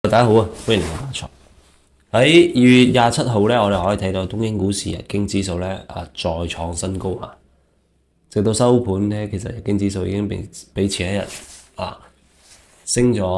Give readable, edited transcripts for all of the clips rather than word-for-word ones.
大家好啊，歡迎嚟到馬場。喺2月27號咧，我哋可以睇到東京股市日經指數咧再創新高啊！直到收盤咧，其實日經指數已經比前一日升咗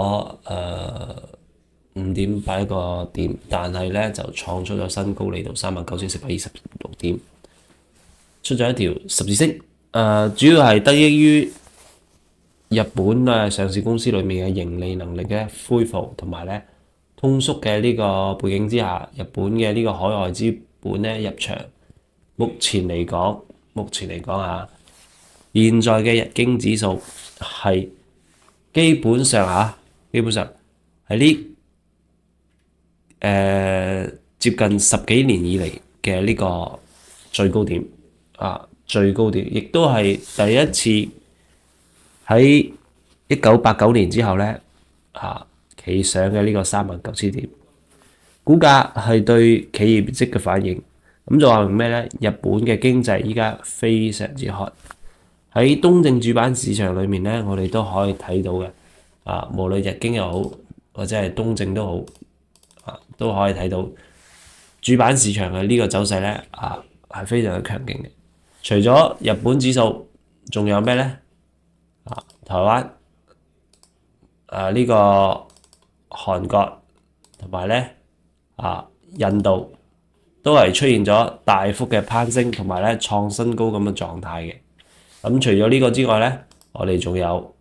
5.81個點，但係咧就創出咗新高嚟到39,426點，出咗一條十字星。主要係得益於日本上市公司裏面嘅盈利能力嘅恢復，同埋咧通縮嘅呢個背景之下，日本嘅呢個海外資本咧入場。目前嚟講現在嘅日經指數係基本上係呢接近10幾年以嚟嘅呢個最高點亦都係第一次喺1989年之後咧企上嘅呢個39,000點，股價係對企業業績嘅反應，咁就話明咩咧？日本嘅經濟依家非常之hot。喺東證主板市場裏面咧，我哋都可以睇到嘅無論日經又好或者係東證都好都可以睇到主板市場嘅呢個走勢咧係非常之強勁嘅。除咗日本指數，仲有咩咧？台灣呢個韓國同埋咧印度都係出現咗大幅嘅攀升同埋咧創新高咁嘅狀態嘅。咁除咗呢個之外咧，我哋仲有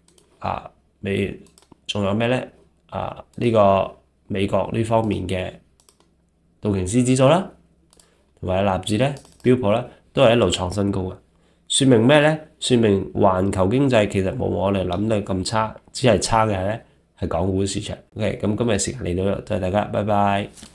咩咧？呢個美國呢方面嘅道瓊斯指數啦，同埋納指咧、標普咧，都係一路創新高嘅。說明咩咧？說明環球經濟其實冇我哋諗得咁差，只係差嘅係咧係港股市場。OK，咁今日時間嚟到呢度，多謝大家，拜拜。